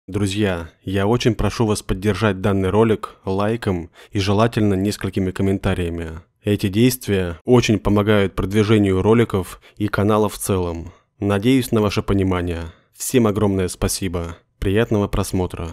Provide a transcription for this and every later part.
Друзья, я очень прошу вас поддержать данный ролик лайком и желательно несколькими комментариями. Эти действия очень помогают продвижению роликов и канала в целом. Надеюсь на ваше понимание. Всем огромное спасибо. Приятного просмотра.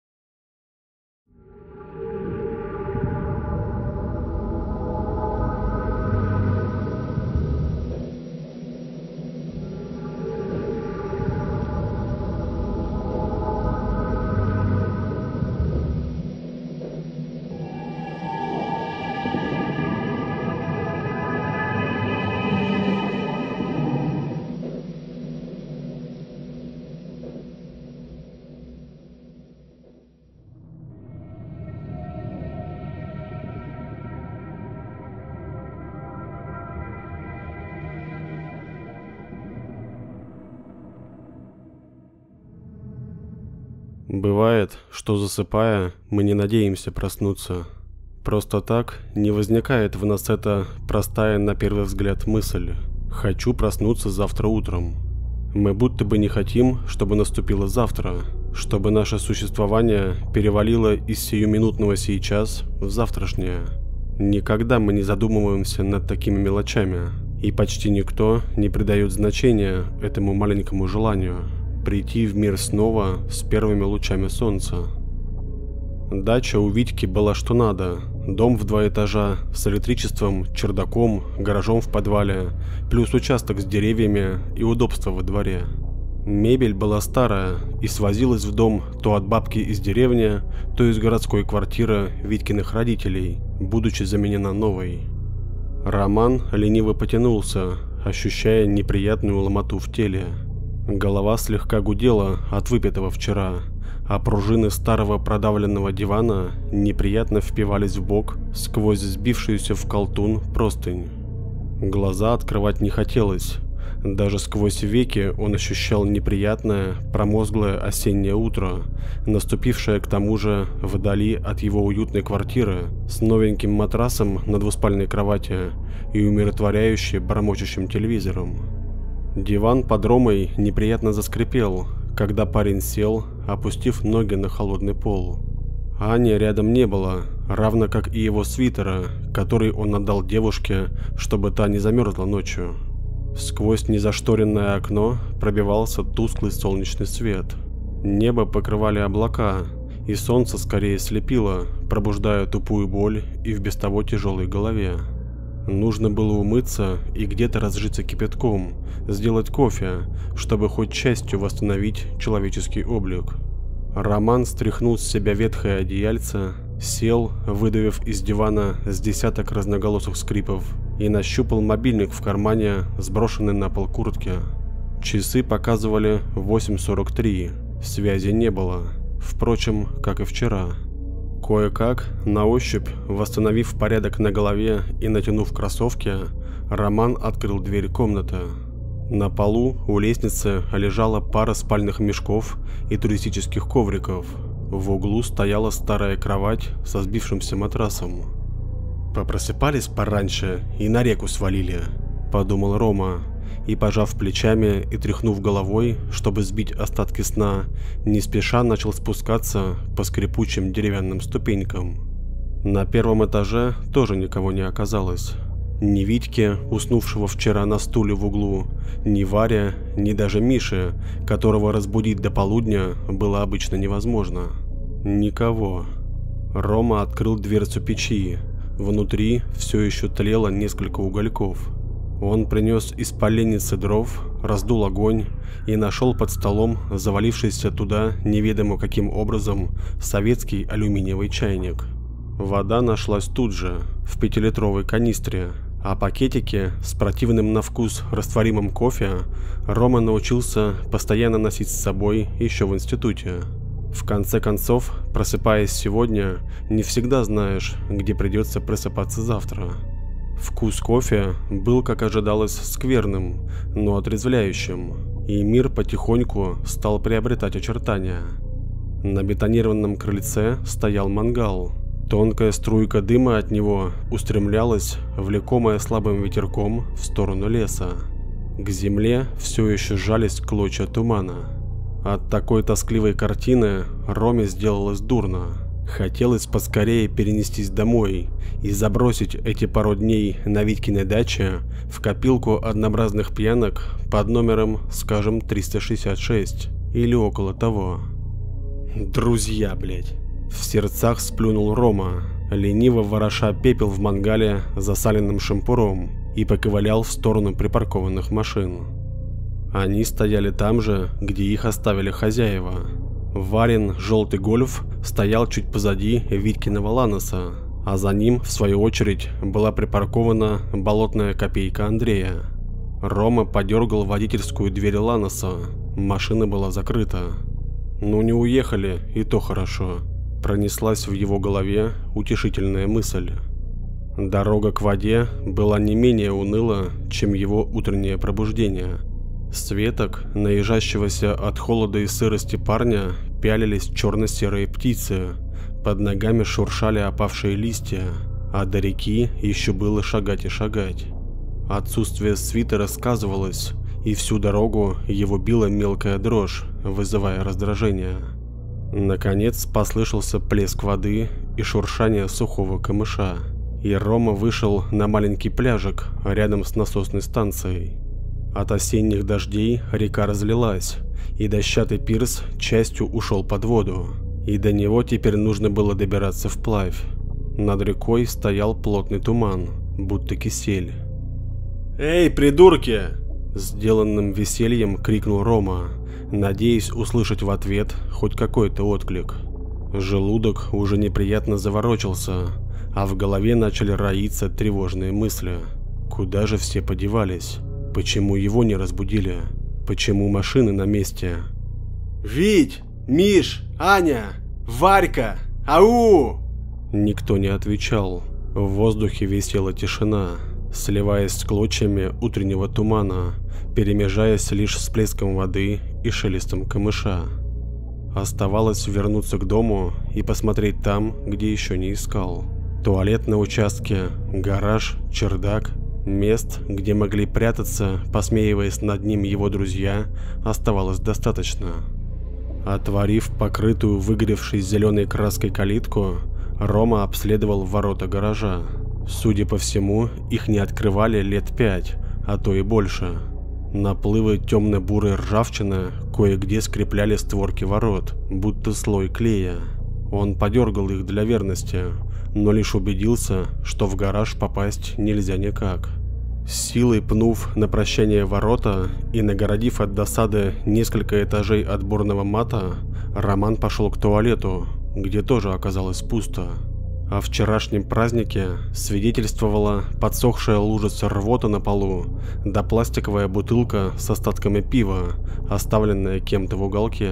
Бывает, что засыпая, мы не надеемся проснуться. Просто так не возникает в нас эта простая на первый взгляд мысль «хочу проснуться завтра утром». Мы будто бы не хотим, чтобы наступило завтра, чтобы наше существование перевалило из сиюминутного сейчас в завтрашнее. Никогда мы не задумываемся над такими мелочами, и почти никто не придает значения этому маленькому желанию прийти в мир снова с первыми лучами солнца. Дача у Витьки была что надо. Дом в 2 этажа с электричеством, чердаком, гаражом в подвале, плюс участок с деревьями и удобства во дворе. Мебель была старая и свозилась в дом то от бабки из деревни, то из городской квартиры Витькиных родителей, будучи заменена новой. Роман лениво потянулся, ощущая неприятную ломоту в теле. Голова слегка гудела от выпитого вчера, а пружины старого продавленного дивана неприятно впивались в бок сквозь сбившуюся в колтун простынь. Глаза открывать не хотелось. Даже сквозь веки он ощущал неприятное, промозглое осеннее утро, наступившее к тому же вдали от его уютной квартиры с новеньким матрасом на двуспальной кровати и умиротворяюще бормочущим телевизором. Диван под Ромой неприятно заскрипел, когда парень сел, опустив ноги на холодный пол. Ани рядом не было, равно как и его свитера, который он отдал девушке, чтобы та не замерзла ночью. Сквозь незашторенное окно пробивался тусклый солнечный свет. Небо покрывали облака, и солнце скорее слепило, пробуждая тупую боль и в без того тяжелой голове. Нужно было умыться и где-то разжиться кипятком, сделать кофе, чтобы хоть частью восстановить человеческий облик. Роман стряхнул с себя ветхое одеяльце, сел, выдавив из дивана с десяток разноголосых скрипов, и нащупал мобильник в кармане, сброшенный на пол куртки. Часы показывали 8:43, связи не было, впрочем, как и вчера. Кое-как, на ощупь, восстановив порядок на голове и натянув кроссовки, Роман открыл дверь комнаты. На полу у лестницы лежала пара спальных мешков и туристических ковриков. В углу стояла старая кровать со сбившимся матрасом. «Попросыпались пораньше и на реку свалили», – подумал Рома, и, пожав плечами и тряхнув головой, чтобы сбить остатки сна, не спеша начал спускаться по скрипучим деревянным ступенькам. На первом этаже тоже никого не оказалось. Ни Витьки, уснувшего вчера на стуле в углу, ни Варя, ни даже Миши, которого разбудить до полудня было обычно невозможно. Никого. Рома открыл дверцу печи. Внутри все еще тлело несколько угольков. Он принес из поленницы дров, раздул огонь и нашел под столом завалившийся туда неведомо каким образом советский алюминиевый чайник. Вода нашлась тут же, в 5-литровой канистре, а пакетики с противным на вкус растворимым кофе Рома научился постоянно носить с собой еще в институте. В конце концов, просыпаясь сегодня, не всегда знаешь, где придется просыпаться завтра. Вкус кофе был, как ожидалось, скверным, но отрезвляющим, и мир потихоньку стал приобретать очертания. На бетонированном крыльце стоял мангал. Тонкая струйка дыма от него устремлялась, влекомая слабым ветерком, в сторону леса. К земле все еще сжались клочья тумана. От такой тоскливой картины Роме сделалось дурно. Хотелось поскорее перенестись домой и забросить эти пару дней на Витькиной даче в копилку однообразных пьянок под номером, скажем, 366 или около того. Друзья, блять. В сердцах сплюнул Рома, лениво вороша пепел в мангале засаленным шампуром, и поковылял в сторону припаркованных машин. Они стояли там же, где их оставили хозяева. Варин желтый гольф стоял чуть позади Витькиного Ланоса, а за ним, в свою очередь, была припаркована болотная копейка Андрея. Рома подергал водительскую дверь Ланоса. Машина была закрыта. «Ну не уехали, и то хорошо», — пронеслась в его голове утешительная мысль. Дорога к воде была не менее уныла, чем его утреннее пробуждение. С веток, наезжающегося от холода и сырости парня, пялились черно-серые птицы, под ногами шуршали опавшие листья, а до реки еще было шагать и шагать. Отсутствие свитера сказывалось, и всю дорогу его била мелкая дрожь, вызывая раздражение. Наконец послышался плеск воды и шуршание сухого камыша, и Рома вышел на маленький пляжик рядом с насосной станцией. От осенних дождей река разлилась, и дощатый пирс частью ушел под воду, и до него теперь нужно было добираться вплавь. Над рекой стоял плотный туман, будто кисель. «Эй, придурки!» – сделанным весельем крикнул Рома, надеясь услышать в ответ хоть какой-то отклик. Желудок уже неприятно заворочился, а в голове начали роиться тревожные мысли. Куда же все подевались? Почему его не разбудили? Почему машины на месте? «Вить! Миш! Аня! Варька! Ау!» Никто не отвечал. В воздухе висела тишина, сливаясь с клочьями утреннего тумана, перемежаясь лишь с плеском воды и шелестом камыша. Оставалось вернуться к дому и посмотреть там, где еще не искал. Туалет на участке, гараж, чердак. Мест, где могли прятаться, посмеиваясь над ним его друзья, оставалось достаточно. Отворив покрытую выгоревшей зеленой краской калитку, Рома обследовал ворота гаража. Судя по всему, их не открывали лет 5, а то и больше. Наплывы темно-бурой ржавчины кое-где скрепляли створки ворот, будто слой клея. Он подергал их для верности, но лишь убедился, что в гараж попасть нельзя никак. С силой пнув на прощание ворота и нагородив от досады несколько этажей отборного мата, Роман пошел к туалету, где тоже оказалось пусто. О вчерашнем празднике свидетельствовала подсохшая лужица рвоты на полу, да пластиковая бутылка с остатками пива, оставленная кем-то в уголке.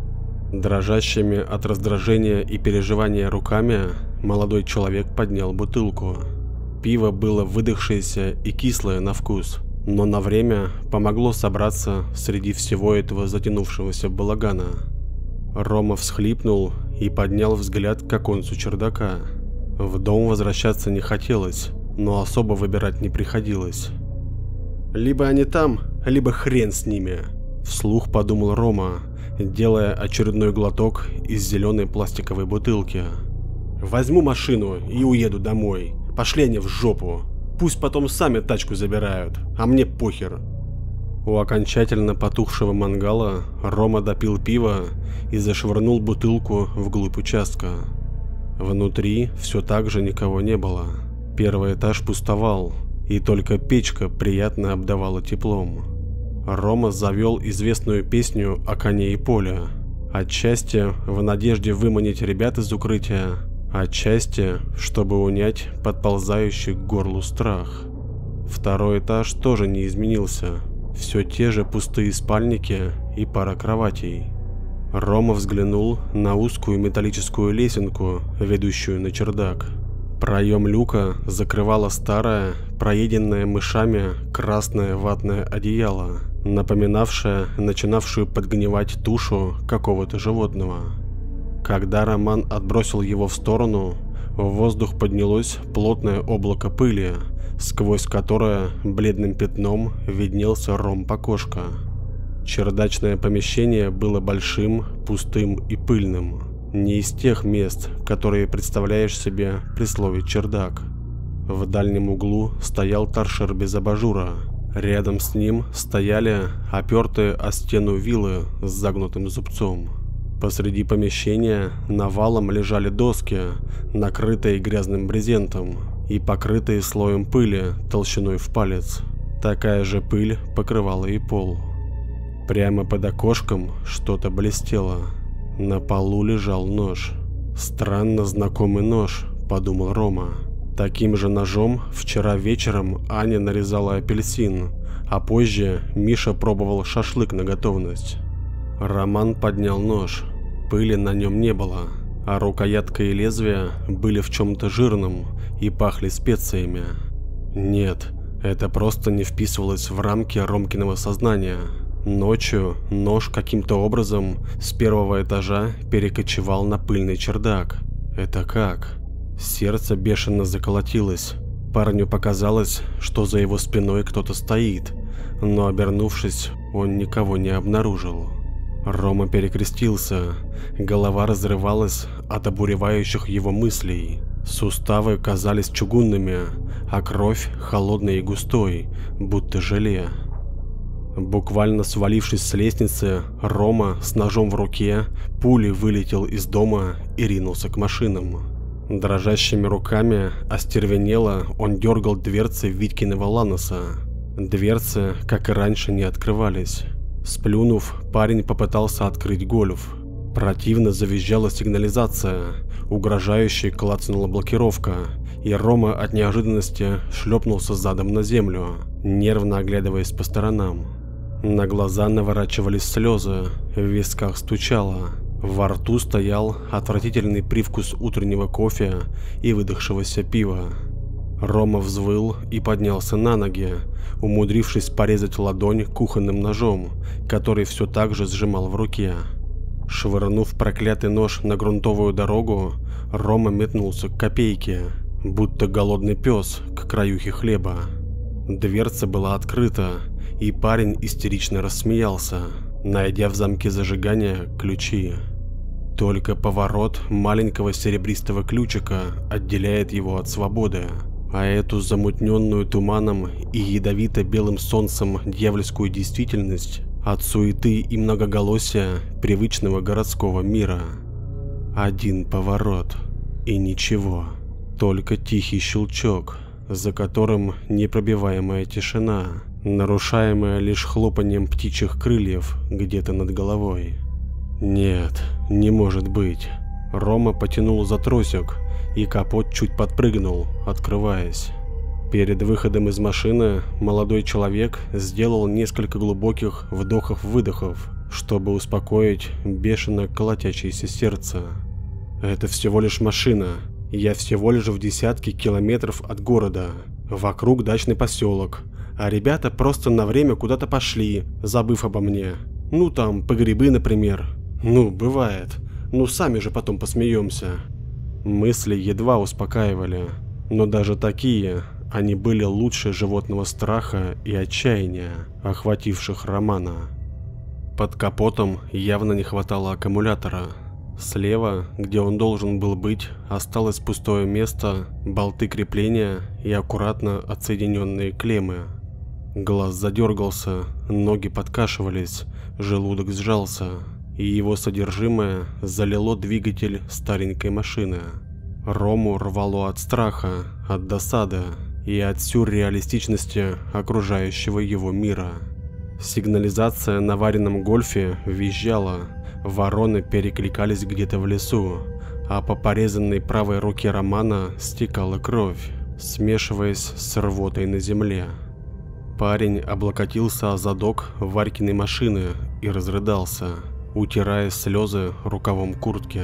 Дрожащими от раздражения и переживания руками молодой человек поднял бутылку. Пиво было выдохшееся и кислое на вкус, но на время помогло собраться среди всего этого затянувшегося балагана. Рома всхлипнул и поднял взгляд к оконцу чердака. В дом возвращаться не хотелось, но особо выбирать не приходилось. «Либо они там, либо хрен с ними», – вслух подумал Рома, делая очередной глоток из зеленой пластиковой бутылки. «Возьму машину и уеду домой. Пошли они в жопу. Пусть потом сами тачку забирают, а мне похер». У окончательно потухшего мангала Рома допил пиво и зашвырнул бутылку вглубь участка. Внутри все так же никого не было. Первый этаж пустовал, и только печка приятно обдавала теплом. Рома завел известную песню о коне и поле, отчасти в надежде выманить ребят из укрытия, отчасти, чтобы унять подползающий к горлу страх. Второй этаж тоже не изменился, все те же пустые спальники и пара кроватей. Рома взглянул на узкую металлическую лесенку, ведущую на чердак. Проем люка закрывало старое, проеденное мышами красное ватное одеяло, напоминавшее начинавшую подгнивать тушу какого-то животного. Когда Роман отбросил его в сторону, в воздух поднялось плотное облако пыли, сквозь которое бледным пятном виднелся ромб окошка. Чердачное помещение было большим, пустым и пыльным. Не из тех мест, которые представляешь себе при слове «чердак». В дальнем углу стоял торшер без абажура. Рядом с ним стояли опертые о стену вилы с загнутым зубцом. Посреди помещения навалом лежали доски, накрытые грязным брезентом и покрытые слоем пыли толщиной в палец. Такая же пыль покрывала и пол. Прямо под окошком что-то блестело. На полу лежал нож. «Странно знакомый нож», — подумал Рома. Таким же ножом вчера вечером Аня нарезала апельсин, а позже Миша пробовал шашлык на готовность. Роман поднял нож. Пыли на нем не было, а рукоятка и лезвие были в чем-то жирном и пахли специями. Нет, это просто не вписывалось в рамки Ромкиного сознания. Ночью нож каким-то образом с первого этажа перекочевал на пыльный чердак. Это как? Сердце бешено заколотилось. Парню показалось, что за его спиной кто-то стоит, но, обернувшись, он никого не обнаружил. Рома перекрестился, голова разрывалась от обуревающих его мыслей. Суставы казались чугунными, а кровь холодной и густой, будто желе. Буквально свалившись с лестницы, Рома с ножом в руке пулей вылетел из дома и ринулся к машинам. Дрожащими руками остервенело он дергал дверцы Витькиного Ланоса. Дверцы, как и раньше, не открывались. Сплюнув, парень попытался открыть гольф. Противно завизжала сигнализация, угрожающе клацнула блокировка, и Рома от неожиданности шлепнулся задом на землю, нервно оглядываясь по сторонам. На глаза наворачивались слезы, в висках стучало. Во рту стоял отвратительный привкус утреннего кофе и выдохшегося пива. Рома взвыл и поднялся на ноги, умудрившись порезать ладонь кухонным ножом, который все так же сжимал в руке. Швырнув проклятый нож на грунтовую дорогу, Рома метнулся к копейке, будто голодный пес к краюхе хлеба. Дверца была открыта, и парень истерично рассмеялся, найдя в замке зажигания ключи. Только поворот маленького серебристого ключика отделяет его от свободы, а эту замутненную туманом и ядовито-белым солнцем дьявольскую действительность от суеты и многоголосия привычного городского мира. Один поворот и ничего, только тихий щелчок, за которым непробиваемая тишина, нарушаемая лишь хлопанием птичьих крыльев где-то над головой. Нет, не может быть. Рома потянул за тросик, и капот чуть подпрыгнул, открываясь. Перед выходом из машины молодой человек сделал несколько глубоких вдохов-выдохов, чтобы успокоить бешено колотящееся сердце. Это всего лишь машина. Я всего лишь в десятке километров от города. Вокруг дачный поселок. А ребята просто на время куда-то пошли, забыв обо мне. Ну там, по грибы, например. Ну, бывает. Ну, сами же потом посмеемся. Мысли едва успокаивали. Но даже такие, они были лучше животного страха и отчаяния, охвативших Романа. Под капотом явно не хватало аккумулятора. Слева, где он должен был быть, осталось пустое место, болты крепления и аккуратно отсоединенные клеммы. Глаз задергался, ноги подкашивались, желудок сжался, и его содержимое залило двигатель старенькой машины. Рому рвало от страха, от досады и от сюрреалистичности окружающего его мира. Сигнализация на вареном гольфе визжала, вороны перекликались где-то в лесу, а по порезанной правой руке Романа стекала кровь, смешиваясь с рвотой на земле. Парень облокотился о задок Варькиной машины и разрыдался, утирая слезы рукавом куртки.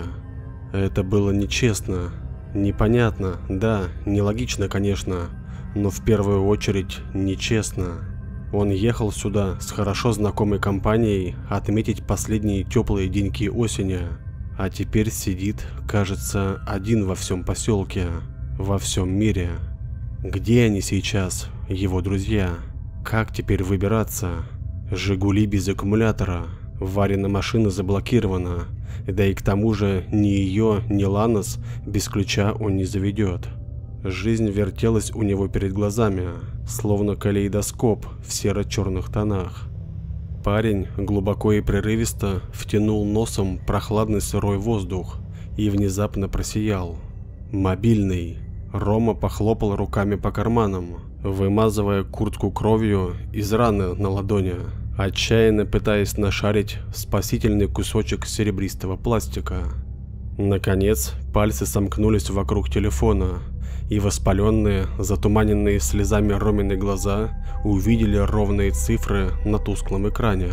Это было нечестно, непонятно, да, нелогично, конечно, но в первую очередь нечестно. Он ехал сюда с хорошо знакомой компанией отметить последние теплые деньки осени, а теперь сидит, кажется, один во всем поселке, во всем мире. Где они сейчас, его друзья? Как теперь выбираться? «Жигули» без аккумулятора. Варина машина заблокирована. Да и к тому же ни ее, ни Ланос без ключа он не заведет. Жизнь вертелась у него перед глазами, словно калейдоскоп в серо-черных тонах. Парень глубоко и прерывисто втянул носом прохладный сырой воздух и внезапно просиял. Мобильный. Рома похлопал руками по карманам, вымазывая куртку кровью из раны на ладони, отчаянно пытаясь нашарить спасительный кусочек серебристого пластика. Наконец, пальцы сомкнулись вокруг телефона, и воспаленные, затуманенные слезами Ромины глаза увидели ровные цифры на тусклом экране.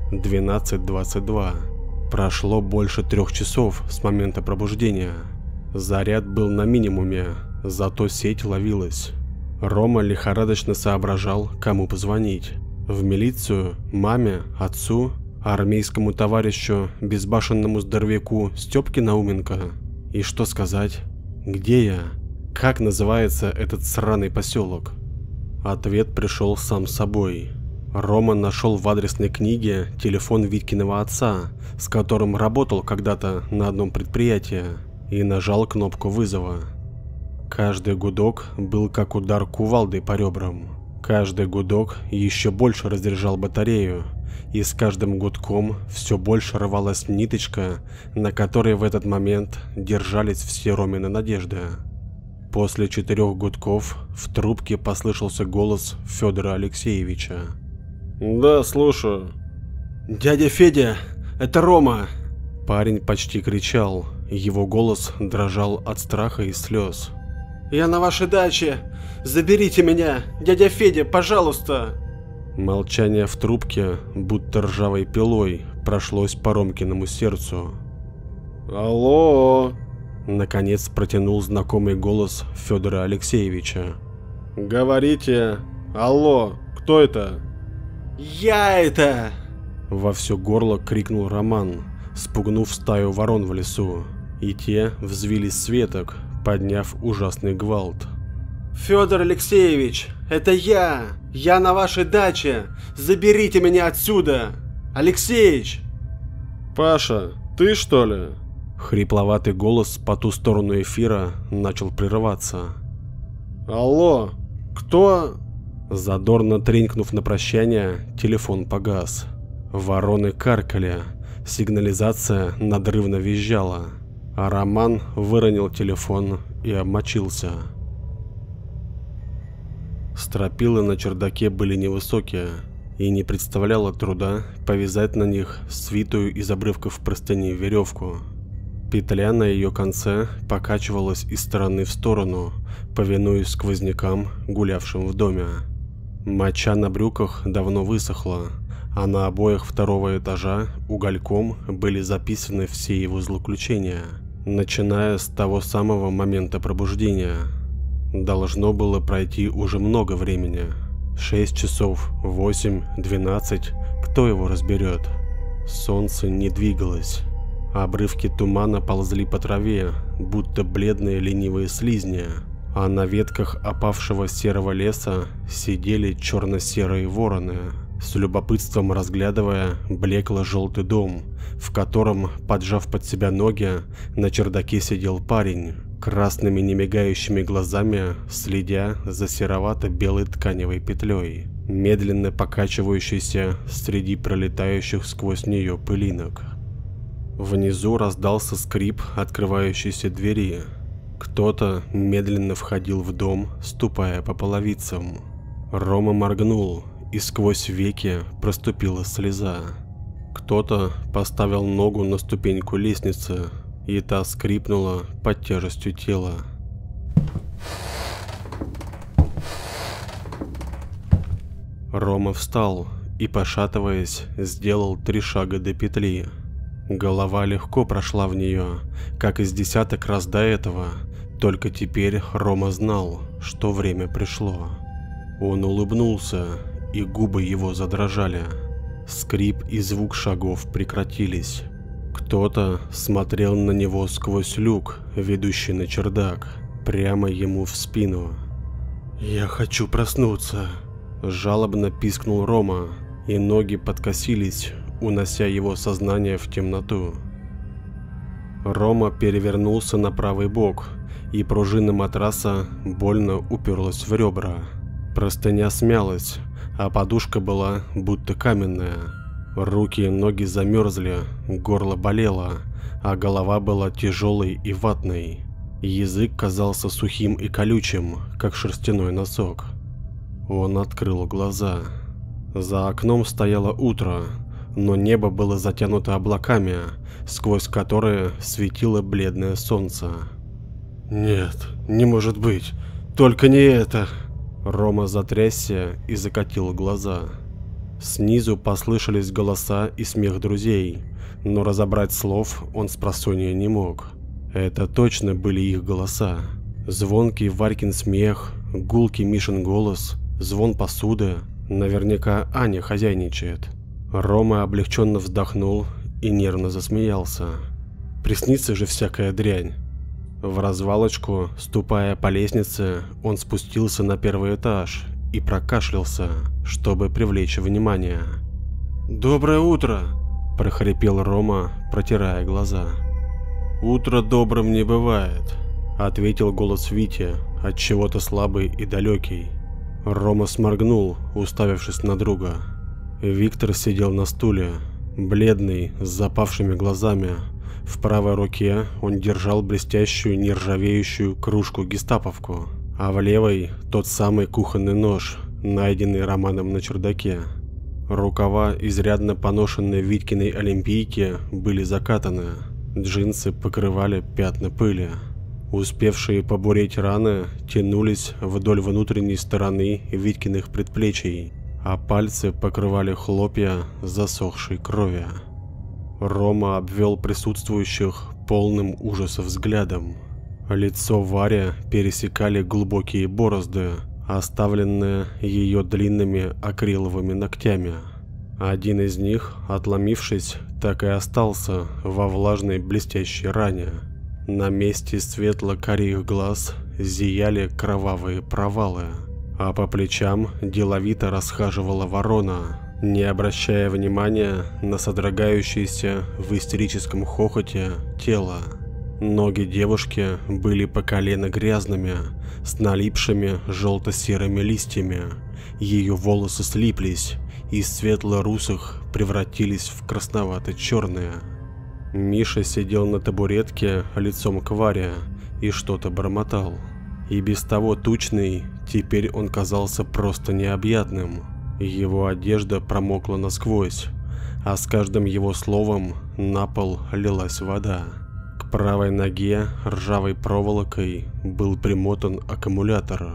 12:22. Прошло больше 3 часов с момента пробуждения. Заряд был на минимуме, зато сеть ловилась. Рома лихорадочно соображал, кому позвонить. В милицию, маме, отцу, армейскому товарищу, безбашенному здоровяку Степке Науменко. И что сказать? Где я? Как называется этот сраный поселок? Ответ пришел сам собой. Рома нашел в адресной книге телефон Витькиного отца, с которым работал когда-то на одном предприятии, и нажал кнопку вызова. Каждый гудок был как удар кувалдой по ребрам. Каждый гудок еще больше разряжал батарею, и с каждым гудком все больше рвалась ниточка, на которой в этот момент держались все Ромины надежды. После 4 гудков в трубке послышался голос Федора Алексеевича. «Да, слушаю». «Дядя Федя, это Рома!» Парень почти кричал, его голос дрожал от страха и слез. «Я на вашей даче! Заберите меня! Дядя Федя, пожалуйста!» Молчание в трубке, будто ржавой пилой, прошлось по Ромкиному сердцу. «Алло!» Наконец протянул знакомый голос Федора Алексеевича. «Говорите! Алло! Кто это?» «Я это!» Во все горло крикнул Роман, спугнув стаю ворон в лесу, и те взвились с веток, подняв ужасный гвалт. «Федор Алексеевич, это я! Я на вашей даче! Заберите меня отсюда! Алексеич!» «Паша, ты что ли?» Хрипловатый голос по ту сторону эфира начал прерываться. «Алло, кто?» Задорно тренькнув на прощание, телефон погас. Вороны каркали, сигнализация надрывно визжала, а Роман выронил телефон и обмочился. Стропилы на чердаке были невысокие, и не представляло труда повязать на них свитую из обрывков простыни веревку. Петля на ее конце покачивалась из стороны в сторону, повинуясь сквознякам, гулявшим в доме. Моча на брюках давно высохла, а на обоях 2-го этажа угольком были записаны все его злоключения, начиная с того самого момента пробуждения. Должно было пройти уже много времени. 6 часов, 8, 12, кто его разберет? Солнце не двигалось. Обрывки тумана ползли по траве, будто бледные ленивые слизни, а на ветках опавшего серого леса сидели черно-серые вороны, с любопытством разглядывая блекло-желтый дом, в котором, поджав под себя ноги, на чердаке сидел парень, красными немигающими глазами следя за серовато-белой тканевой петлей, медленно покачивающейся среди пролетающих сквозь нее пылинок. Внизу раздался скрип открывающейся двери. Кто-то медленно входил в дом, ступая по половицам. Рома моргнул, и сквозь веки проступила слеза. Кто-то поставил ногу на ступеньку лестницы, и та скрипнула под тяжестью тела. Рома встал и, пошатываясь, сделал 3 шага до петли. Голова легко прошла в нее, как из десяток раз до этого, только теперь Рома знал, что время пришло. Он улыбнулся, и губы его задрожали. Скрип и звук шагов прекратились. Кто-то смотрел на него сквозь люк, ведущий на чердак, прямо ему в спину. «Я хочу проснуться», – жалобно пискнул Рома, и ноги подкосились, унося его сознание в темноту. Рома перевернулся на правый бок, и пружина матраса больно уперлась в ребра. Простыня смялась, а подушка была будто каменная. Руки и ноги замерзли, горло болело, а голова была тяжелой и ватной. Язык казался сухим и колючим, как шерстяной носок. Он открыл глаза. За окном стояло утро, но небо было затянуто облаками, сквозь которые светило бледное солнце. «Нет, не может быть, только не это!» Рома затрясся и закатил глаза. Снизу послышались голоса и смех друзей, но разобрать слов он спросонья не мог. Это точно были их голоса. Звонкий Варькин смех, гулкий Мишин голос, звон посуды. Наверняка Аня хозяйничает. Рома облегченно вздохнул и нервно засмеялся. Приснится же всякая дрянь. В развалочку, ступая по лестнице, он спустился на первый этаж и прокашлялся, чтобы привлечь внимание. «Доброе утро!» – прохрипел Рома, протирая глаза. «Утро добрым не бывает», – ответил голос Вити, отчего-то слабый и далекий. Рома сморгнул, уставившись на друга. Виктор сидел на стуле, бледный, с запавшими глазами. В правой руке он держал блестящую нержавеющую кружку-гестаповку, а в левой тот самый кухонный нож, найденный Романом на чердаке. Рукава изрядно поношенной Витькиной олимпийки были закатаны, джинсы покрывали пятна пыли. Успевшие побуреть раны тянулись вдоль внутренней стороны Витькиных предплечий, а пальцы покрывали хлопья засохшей крови. Рома обвел присутствующих полным ужаса взглядом. Лицо Вари пересекали глубокие борозды, оставленные ее длинными акриловыми ногтями. Один из них, отломившись, так и остался во влажной блестящей ране. На месте светло-карих глаз зияли кровавые провалы, а по плечам деловито расхаживала ворона, не обращая внимания на содрогающееся в истерическом хохоте тело. Ноги девушки были по колено грязными, с налипшими желто-серыми листьями. Ее волосы слиплись, из светло-русых превратились в красновато-черные. Миша сидел на табуретке лицом к Варе и что-то бормотал. И без того тучный, теперь он казался просто необъятным. Его одежда промокла насквозь, а с каждым его словом на пол лилась вода. К правой ноге ржавой проволокой был примотан аккумулятор.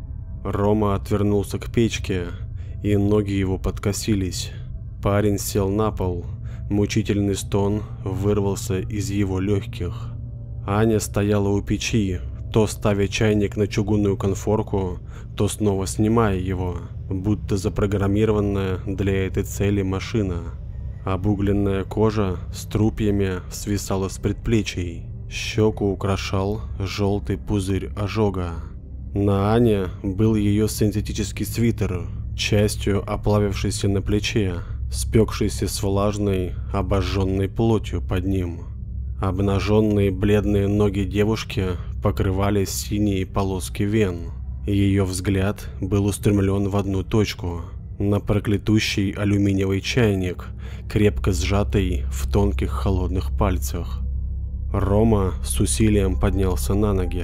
Рома отвернулся к печке, и ноги его подкосились. Парень сел на пол. Мучительный стон вырвался из его легких. Аня стояла у печи, то ставя чайник на чугунную конфорку, то снова снимая его, будто запрограммированная для этой цели машина. Обугленная кожа с трупьями свисала с предплечий, щеку украшал желтый пузырь ожога. На Ане был ее синтетический свитер, частью оплавившийся на плече, спекшийся с влажной, обожженной плотью под ним. Обнаженные бледные ноги девушки покрывали синие полоски вен. Ее взгляд был устремлен в одну точку, на проклятущий алюминиевый чайник, крепко сжатый в тонких холодных пальцах. Рома с усилием поднялся на ноги.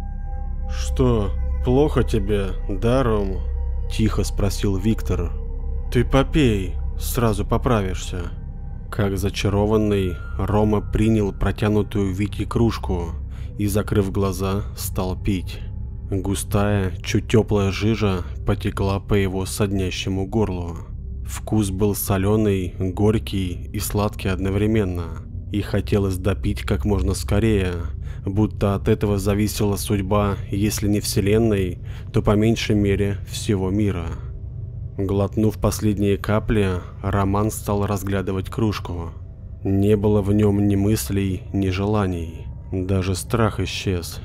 «Что, плохо тебе, да, Ром?» – тихо спросил Виктор. «Ты попей, сразу поправишься». Как зачарованный, Рома принял протянутую Вите кружку и, закрыв глаза, стал пить. Густая, чуть теплая жижа потекла по его соднящему горлу. Вкус был соленый, горький и сладкий одновременно, и хотелось допить как можно скорее, будто от этого зависела судьба, если не вселенной, то по меньшей мере всего мира. Глотнув последние капли, Роман стал разглядывать кружку. Не было в нем ни мыслей, ни желаний. Даже страх исчез.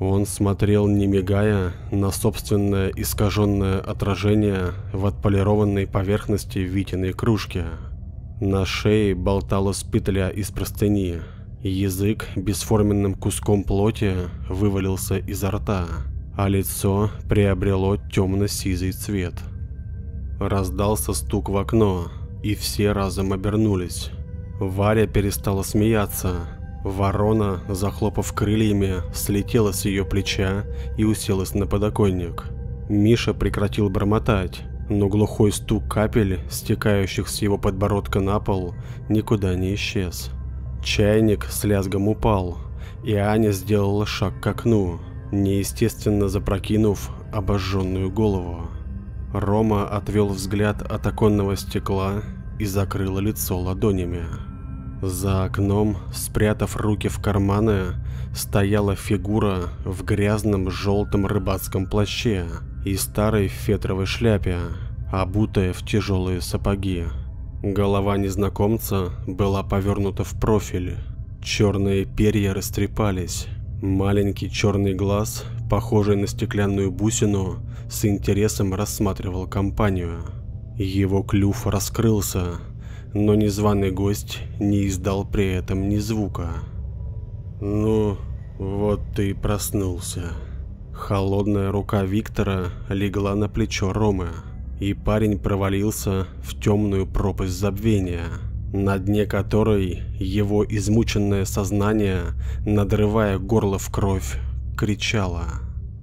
Он смотрел, не мигая, на собственное искаженное отражение в отполированной поверхности Витиной кружки. На шее болталась петля из простыни. Язык бесформенным куском плоти вывалился изо рта, а лицо приобрело темно-сизый цвет. Раздался стук в окно, и все разом обернулись. Варя перестала смеяться. Ворона, захлопав крыльями, слетела с ее плеча и уселась на подоконник. Миша прекратил бормотать, но глухой стук капель, стекающих с его подбородка на пол, никуда не исчез. Чайник с лязгом упал, и Аня сделала шаг к окну, неестественно запрокинув обожженную голову. Рома отвел взгляд от оконного стекла и закрыл лицо ладонями. За окном, спрятав руки в карманы, стояла фигура в грязном желтом рыбацком плаще и старой фетровой шляпе, обутая в тяжелые сапоги. Голова незнакомца была повернута в профиль, черные перья растрепались, маленький черный глаз, похожий на стеклянную бусину, с интересом рассматривал компанию. Его клюв раскрылся, но незваный гость не издал при этом ни звука. «Ну, вот ты и проснулся». Холодная рука Виктора легла на плечо Ромы, и парень провалился в темную пропасть забвения, на дне которой его измученное сознание, надрывая горло в кровь, кричало: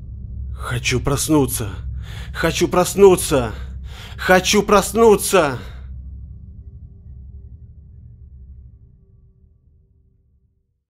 «Хочу проснуться! Хочу проснуться! Хочу проснуться!»